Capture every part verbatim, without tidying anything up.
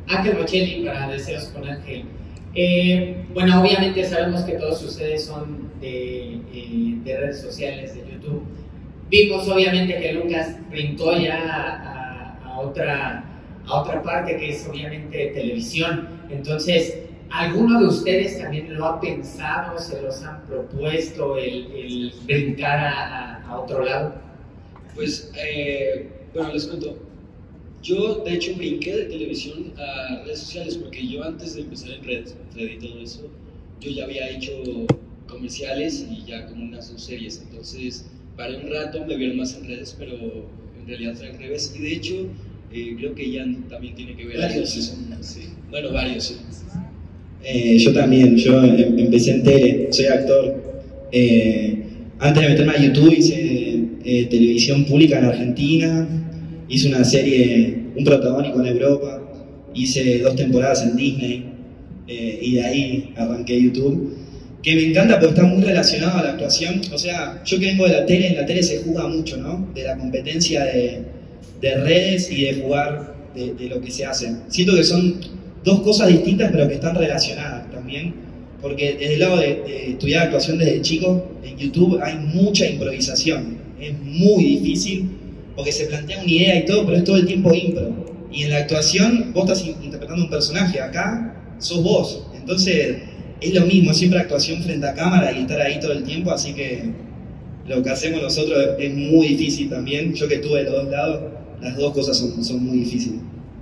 Ángel Bocelli para Deseos con Ángel. Eh, bueno, obviamente sabemos que todos ustedes son de, eh, de redes sociales, de YouTube. Vimos obviamente que Lucas brincó ya a, a, a, otra, a otra parte que es obviamente televisión. Entonces, ¿alguno de ustedes también lo ha pensado, se los han propuesto el, el brincar a, a, a otro lado? Pues, eh, bueno, les cuento. Yo, de hecho, brinqué de televisión a redes sociales porque yo antes de empezar en redes, Fred y todo eso, yo ya había hecho comerciales y ya como unas dos series. Entonces, paré un rato, me vieron más en redes, pero en realidad fue al revés. Y de hecho, eh, creo que Ian también tiene que ver varios, eso. Sí. Bueno, varios, sí. Eh, yo también, yo em empecé en tele, soy actor. Eh, antes de meterme a YouTube hice eh, televisión pública en Argentina, hice una serie, un protagónico en Europa, hice dos temporadas en Disney eh, y de ahí arranqué YouTube, que me encanta porque está muy relacionado a la actuación. O sea, yo que vengo de la tele, en la tele se juega mucho, ¿no? De la competencia de, de redes y de jugar de, de lo que se hace. Siento que son dos cosas distintas pero que están relacionadas también, porque desde el lado de, de estudiar actuación desde chico, en YouTube hay mucha improvisación, es muy difícil porque se plantea una idea y todo, pero es todo el tiempo impro. Y en la actuación vos estás interpretando un personaje, acá sos vos, entonces es lo mismo, es siempre actuación frente a cámara y estar ahí todo el tiempo, así que lo que hacemos nosotros es muy difícil también. Yo que estuve de los dos lados, las dos cosas son, son muy difíciles.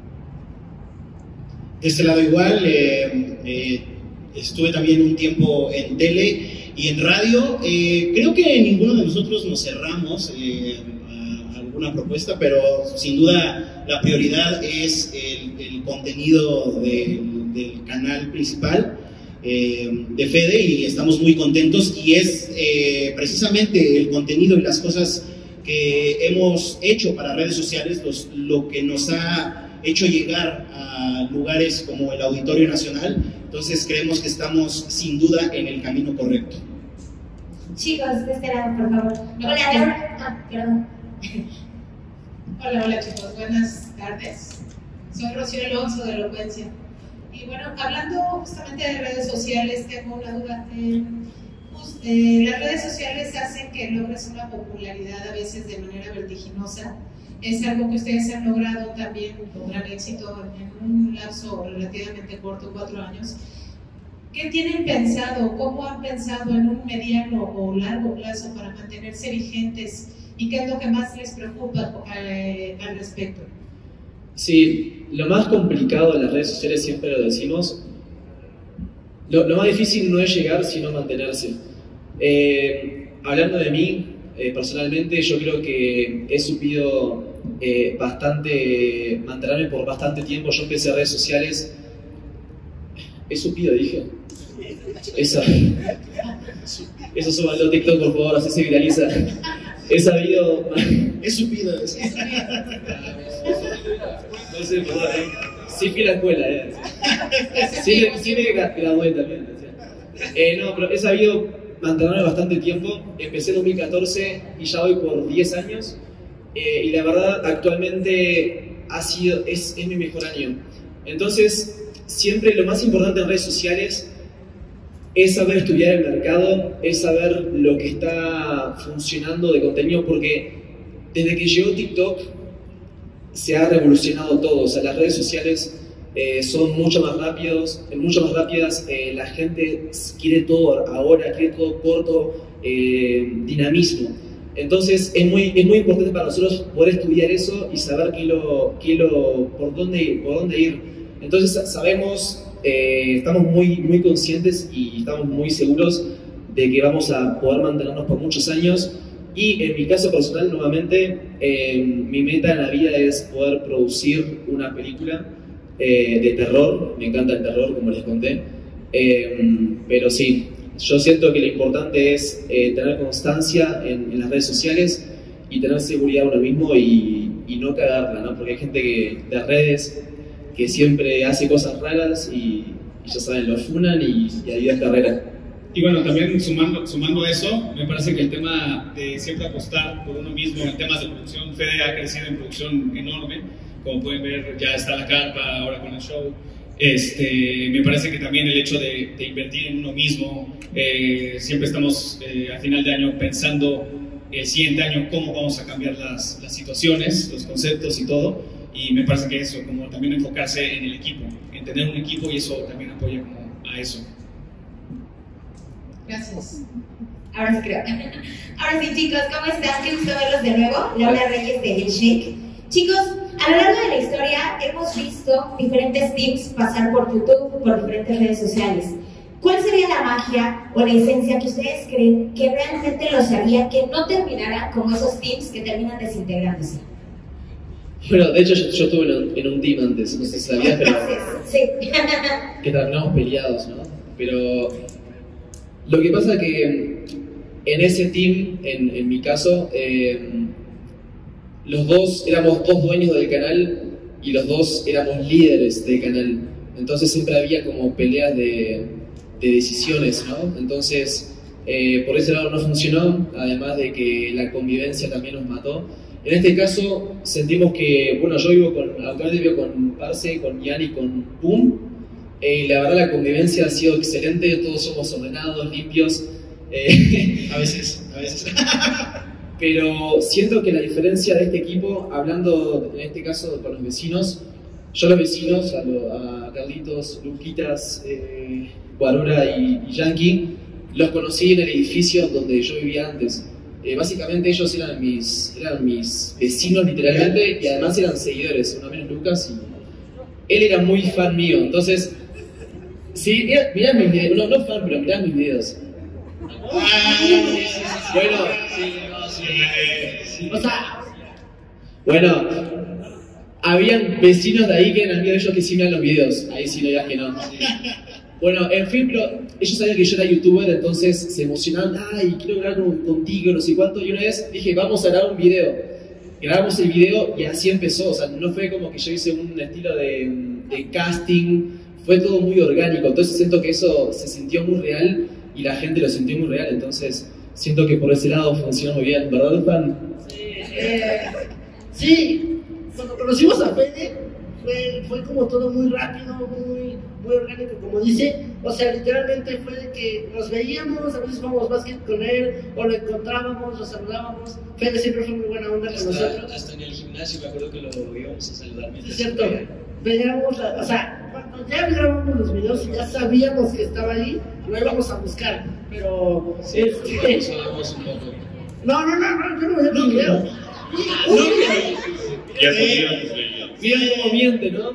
De este lado igual, eh, eh, estuve también un tiempo en tele y en radio. Eh, creo que ninguno de nosotros nos cerramos eh, a alguna propuesta, pero sin duda la prioridad es el, el contenido de, del canal principal eh, de Fede, y estamos muy contentos, y es eh, precisamente el contenido y las cosas que hemos hecho para redes sociales los, lo que nos ha hecho llegar a lugares como el Auditorio Nacional. Entonces creemos que estamos sin duda en el camino correcto. Chicos, de este lado, por favor. Hola, Laura. Ah, perdón. Hola, hola chicos, buenas tardes. Soy Rocío Alonso de Elocuencia. Y bueno, hablando justamente de redes sociales, tengo una duda. Eh, pues, eh, las redes sociales hacen que logres una popularidad a veces de manera vertiginosa. Es algo que ustedes han logrado también con gran éxito en un lapso relativamente corto, cuatro años. ¿Qué tienen pensado? ¿Cómo han pensado en un mediano o largo plazo para mantenerse vigentes? ¿Y qué es lo que más les preocupa eh, al respecto? Sí, lo más complicado de las redes sociales, siempre lo decimos, lo, lo más difícil no es llegar, sino mantenerse. Eh, hablando de mí, eh, personalmente, yo creo que he supido eh, bastante, mantenerme por bastante tiempo. Yo empecé redes sociales, he supido, dije, esa, eso súbalo a TikTok, por favor, así se viraliza. He sabido, he supido, no sé, perdón, eh. Sí fui a la escuela, eh. Sí, sí me gradué también. Eh, no, pero he sabido mantenerme bastante tiempo. Empecé en dos mil catorce y ya voy por diez años. Eh, y la verdad, actualmente ha sido, es, es mi mejor año. Entonces, siempre lo más importante en redes sociales es saber estudiar el mercado, es saber lo que está funcionando de contenido, porque desde que llegó TikTok se ha revolucionado todo. O sea, las redes sociales eh, son mucho más rápidos, mucho más rápidas, eh, la gente quiere todo ahora, quiere todo corto, eh, dinamismo. Entonces es muy, es muy importante para nosotros poder estudiar eso y saber qué lo, qué lo, por, dónde, por dónde ir. Entonces sabemos, eh, estamos muy, muy conscientes y estamos muy seguros de que vamos a poder mantenernos por muchos años. Y en mi caso personal, nuevamente, eh, mi meta en la vida es poder producir una película eh, de terror. Me encanta el terror, como les conté. Eh, pero sí, yo siento que lo importante es eh, tener constancia en, en las redes sociales y tener seguridad uno mismo y, y no cagarla, ¿no? Porque hay gente que, de redes que siempre hace cosas raras y, y ya saben, lo funan y, y adiós carrera. Y bueno, también sumando, sumando eso, me parece que el tema de siempre apostar por uno mismo en temas de producción, Fede ha crecido en producción enorme, como pueden ver, ya está la carpa ahora con el show. Este, me parece que también el hecho de, de invertir en uno mismo, eh, siempre estamos eh, a final de año pensando el siguiente año cómo vamos a cambiar las, las situaciones, los conceptos y todo, y me parece que eso, como también enfocarse en el equipo, en tener un equipo, y eso también apoya como a eso. Gracias. Ahora sí creo. Ahora sí, chicos, ¿cómo están? Qué gusto verlos de nuevo. Laura Reyes de El Shake. Chicos, a lo largo de la historia hemos visto diferentes teams pasar por YouTube, por diferentes redes sociales. ¿Cuál sería la magia o la esencia que ustedes creen que realmente los haría que no terminaran como esos teams que terminan desintegrándose? Bueno, de hecho yo, yo estuve en un, en un team antes, no sé si sabías, pero Sí. que terminamos peleados, ¿no? Pero lo que pasa es que en ese team, en, en mi caso, eh, los dos éramos dos dueños del canal y los dos éramos líderes del canal. Entonces siempre había como peleas de, de decisiones, ¿no? Entonces, eh, por ese lado no funcionó, además de que la convivencia también nos mató. En este caso, sentimos que, bueno, yo vivo con, actualmente vivo con Parce, con Ian y con Pum. Eh, la verdad la convivencia ha sido excelente, todos somos ordenados, limpios. Eh, A veces, a veces. Pero siento que la diferencia de este equipo, hablando en este caso con los vecinos, yo a los vecinos, a, lo, a Carlitos, Luquitas, eh, Guarura y, y Yankee, los conocí en el edificio donde yo vivía antes. Eh, básicamente ellos eran mis, eran mis vecinos literalmente, y además eran seguidores, uno menos Lucas, y él era muy fan mío, entonces, sí, mirá, mirá mis videos, no, no fan, pero mirá mis videos. Bueno, o sea, bueno, habían vecinos de ahí que eran amigos de ellos que sí miran los videos, ahí sí no digas que no. Bueno, en fin, pero ellos sabían que yo era youtuber, entonces se emocionaron, ay, quiero grabar contigo, no sé cuánto, y una vez dije, vamos a grabar un video. Grabamos el video y así empezó, o sea, no fue como que yo hice un estilo de, de casting, fue todo muy orgánico, entonces siento que eso se sintió muy real y la gente lo sintió muy real, entonces siento que por ese lado funcionó muy bien, ¿verdad, Fan? Sí, eh, sí, cuando conocimos a Fede fue, fue como todo muy rápido, muy, muy orgánico, como dice, o sea, literalmente fue de que nos veíamos, a veces jugábamos básquet con él, o lo encontrábamos, lo saludábamos. Fede siempre fue muy buena onda con hasta, nosotros. hasta en el gimnasio me acuerdo que lo íbamos a saludar. Es cierto, veíamos, la, o sea, cuando ya grabamos los videos y ya sabíamos que estaba ahí, lo íbamos a buscar, pero... Sí, este, eso hablamos un poco. no, no, no, no, yo no veía los videos. Ya podríamos. Mira cómo miente, ¿no?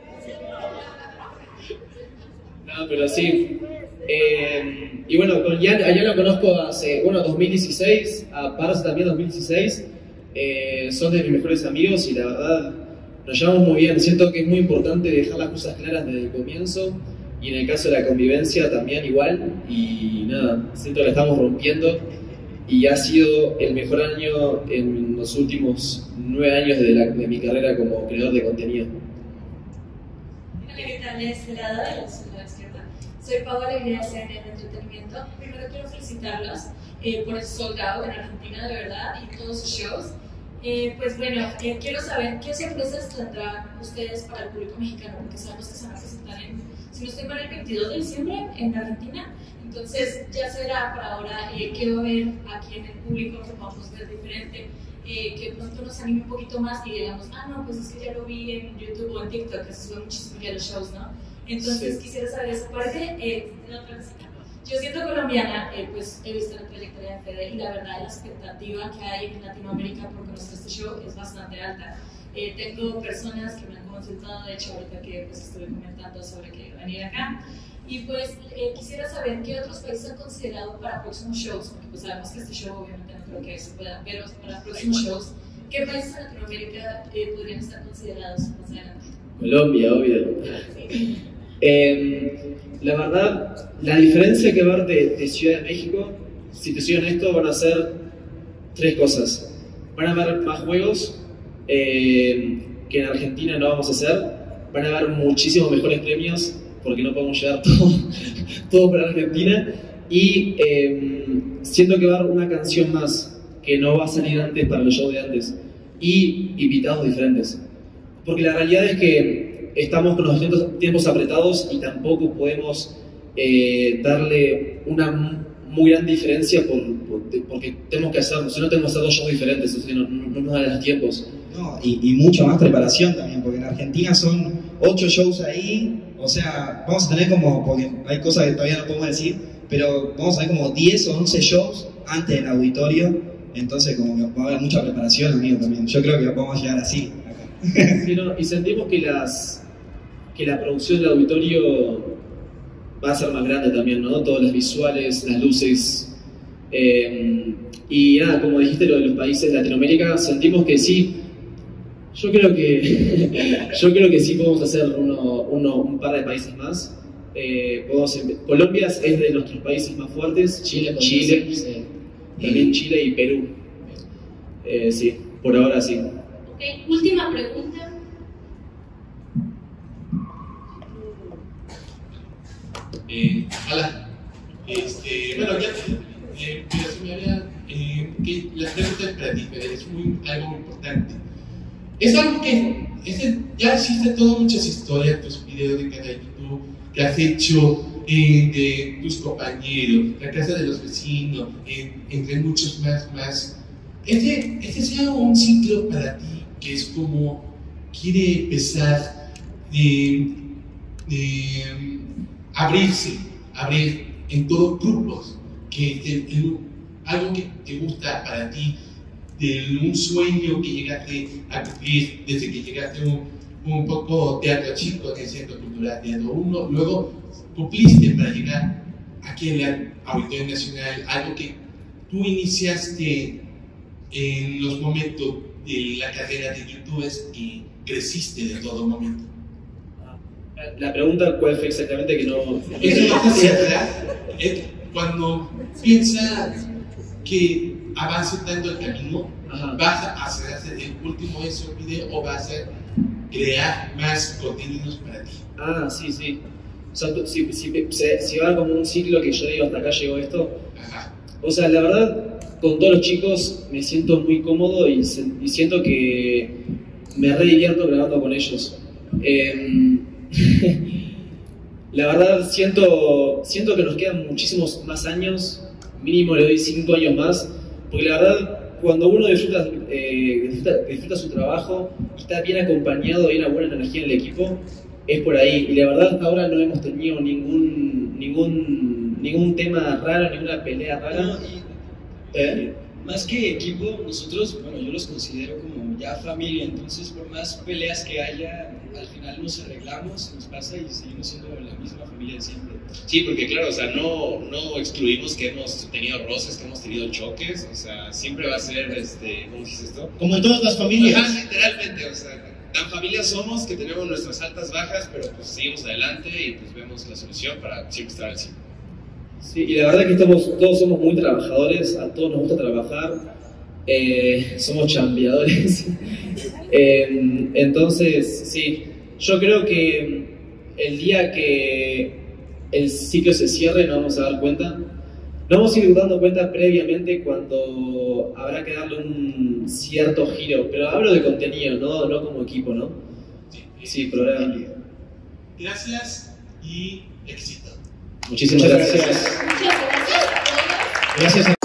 No, pero sí. Eh, y bueno, con Ian, a Ian lo conozco hace, bueno, dos mil dieciséis, a Parse también dos mil dieciséis. Eh, son de mis mejores amigos y la verdad nos llevamos muy bien. Siento que es muy importante dejar las cosas claras desde el comienzo, y en el caso de la convivencia también igual. Y nada, siento que la estamos rompiendo y ha sido el mejor año en los últimos nueve años de, la, de mi carrera como creador de contenido. Hola, ¿qué tal? De este lado, de la zona izquierda. Soy Paola Alegría de C N N Entretenimiento. Primero quiero felicitarlos eh, por el sold out en Argentina, de verdad, y todos sus shows. Eh, pues bueno, eh, quiero saber qué sorpresas tendrán ustedes para el público mexicano, porque sabemos que se van a presentar en, si no estoy mal, el veintidós de diciembre en Argentina. Entonces ya será por ahora eh, qué va a haber aquí en el público que vamos a ver diferente, eh, que pronto nos anime un poquito más y digamos, ah no, pues es que ya lo vi en YouTube o en TikTok, que se suben muchísimo ya los shows, ¿no? Entonces sí, quisiera saber esa parte. Eh, la otra cosita. Yo siendo colombiana, eh, pues he visto la trayectoria de Fede y la verdad la expectativa que hay en Latinoamérica por conocer este show es bastante alta. Eh, tengo personas que me han consultado, de hecho ahorita que pues, estuve comentando sobre que iba a venir acá. Y pues eh, quisiera saber qué otros países han considerado para próximos shows, porque pues sabemos que este show obviamente no creo que se pueda, pero para próximos shows, ¿qué países de Latinoamérica eh, podrían estar considerados más adelante? Colombia, obvio. Eh, la verdad, la diferencia que va a haber de, de Ciudad de México, si te soy honesto, van a ser tres cosas. Van a haber más juegos eh, que en Argentina no vamos a hacer. Van a haber muchísimos mejores premios, porque no podemos llevar todo, todo para Argentina. Y eh, siento que va a haber una canción más que no va a salir antes para los shows de antes. Y invitados diferentes. porque la realidad es que estamos con los tiempos, tiempos apretados y tampoco podemos eh, darle una muy gran diferencia por, por, porque tenemos que hacerlo, si no tenemos que hacer dos shows diferentes, o sea, no, no, no nos dan los tiempos. No, y, y mucha más preparación también, porque en Argentina son ocho shows ahí, o sea, vamos a tener como, porque hay cosas que todavía no podemos decir, pero vamos a tener como diez o once shows antes del auditorio, entonces como que va a haber mucha preparación, amigo, también. Yo creo que vamos a llegar así acá. Sí, no, y sentimos que, las, que la producción del auditorio va a ser más grande también, ¿no? Todas las visuales, las luces. Eh, y nada, como dijiste, lo de los países de Latinoamérica, sentimos que sí. Yo creo que yo creo que sí podemos hacer uno, uno, un par de países más. Eh, podemos, Colombia es de nuestros países más fuertes. Chile, Chile, sí. También Chile y Perú. Eh, sí, por ahora sí. Ok, última pregunta. Eh, hola. Este, bueno, ya eh, mira, se me había, eh, que la pregunta es para ti, pero es muy, algo muy importante. Es algo que es, ya existe todas muchas historias, tus videos de canal de YouTube que has hecho eh, de tus compañeros, la casa de los vecinos, eh, entre muchos más más. Este, este sea un ciclo para ti que es como quiere empezar de, de abrirse, abrir en todos grupos, que te, en, algo que te gusta para ti, de un sueño que llegaste a cumplir desde que llegaste a un, un poco teatro chico en el Centro Cultural Teatro uno, luego cumpliste para llegar aquí en el Auditorio Nacional, algo que tú iniciaste en los momentos de la carrera de youtubers y creciste de todo momento. La pregunta, ¿cuál fue exactamente? Que no... Es una ¿verdad? Es cuando piensas que avance tanto el camino, Ajá. ¿vas a hacer el último de esos videos o vas a crear más contenidos para ti? Ah, sí, sí. O sea, si, si, si, si va como un ciclo que yo digo, hasta acá llegó esto. Ajá. O sea, la verdad, con todos los chicos me siento muy cómodo y, y siento que me re divierto grabando con ellos. Eh, la verdad, siento, siento que nos quedan muchísimos más años, mínimo le doy cinco años más, porque la verdad, cuando uno disfruta, eh, disfruta, disfruta su trabajo y está bien acompañado, hay una buena energía en el equipo, es por ahí. Y la verdad, hasta ahora no hemos tenido ningún, ningún, ningún tema raro, ninguna pelea rara. No, y, ¿Eh? Más que equipo, nosotros, bueno, yo los considero como ya familia, entonces por más peleas que haya, al final nos arreglamos, nos pasa y seguimos siendo la misma familia de siempre. Sí, porque claro, o sea, no, no excluimos que hemos tenido roces, que hemos tenido choques, o sea, siempre va a ser, este, ¿cómo dices esto? Como en todas las familias. Ajá, literalmente, o sea, tan familia somos que tenemos nuestras altas bajas, pero pues seguimos adelante y pues vemos la solución para siempre estar al cien. Sí, y la verdad que estamos, todos somos muy trabajadores, a todos nos gusta trabajar, eh, somos chambeadores. eh, entonces, sí, yo creo que el día que el ciclo se cierre nos vamos a dar cuenta, nos vamos a ir dando cuenta previamente cuando habrá que darle un cierto giro, pero hablo de contenido, no, no como equipo, ¿no? Sí, sí, programa. Gracias y éxito. Muchísimas gracias. Muchas gracias a todos. Gracias a